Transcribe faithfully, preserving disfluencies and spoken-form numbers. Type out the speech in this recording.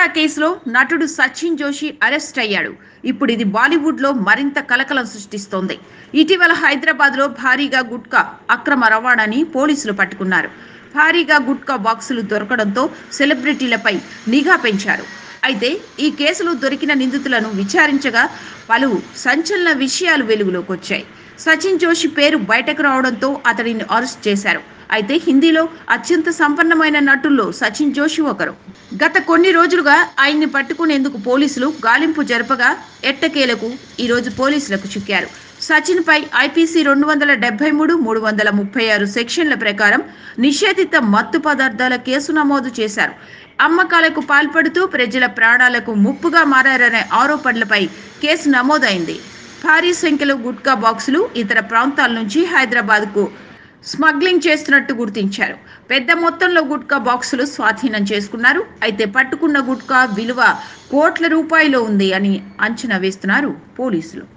కేసులో నటుడు సచిన్ జోషి అరెస్ట్ అయ్యాడు. ఇప్పుడు ఇది బాలీవుడ్ లో మరింత కలకలం సృష్టిస్తోంది. ఇటీవల హైదరాబాద్ లో భారీగా గుట్కా అక్రమ రవాణాని పోలీసులు పట్టుకున్నారు. భారీగా గుట్కా బాక్సులు దొరకడంతో సెలబ్రిటీలపై నిఘా పెంచారు. అయితే ఈ కేసులో దొరికిన నిందితులను విచారించగా పలు సంచలన విషయాలు వెలుగులోకి వచ్చాయి. సచిన్ జోషి పేరు బయటకు రావడంతో అతడిని అరెస్ట్ చేశారు. అయితే హిందీలో అత్యంత సంపన్నమైన నటుల్లో సచిన్ జోషి ఒకరు. గత కొన్ని రోజులుగా ఆయన్ని పట్టుకునేందుకు పోలీసులు గాలింపు జరపగా ఎట్టకేలకు ఈరోజు పోలీసులకు చిక్కారు. సచిన్ పై ఐపీసీ రెండు వందల డెబ్బై మూడు మూడు వందల ముప్పై ఆరు సెక్షన్ల ప్రకారం నిషేధిత మత్తు పదార్థాల కేసు నమోదు చేశారు. అమ్మకాలకు పాల్పడుతూ ప్రజల ప్రాణాలకు ముప్పుగా మారారనే ఆరోపణలపై కేసు నమోదైంది. భారీ సంఖ్యలో గుట్కా బాక్సులు ఇతర ప్రాంతాల నుంచి హైదరాబాద్కు స్మగ్లింగ్ చేస్తున్నట్టు గుర్తించారు. పెద్ద మొత్తంలో గుట్కా బాక్సులు స్వాధీనం చేసుకున్నారు. అయితే పట్టుకున్న గుట్కా విలువ కోట్ల రూపాయలు ఉంది అని అంచనా వేస్తున్నారు పోలీసులు.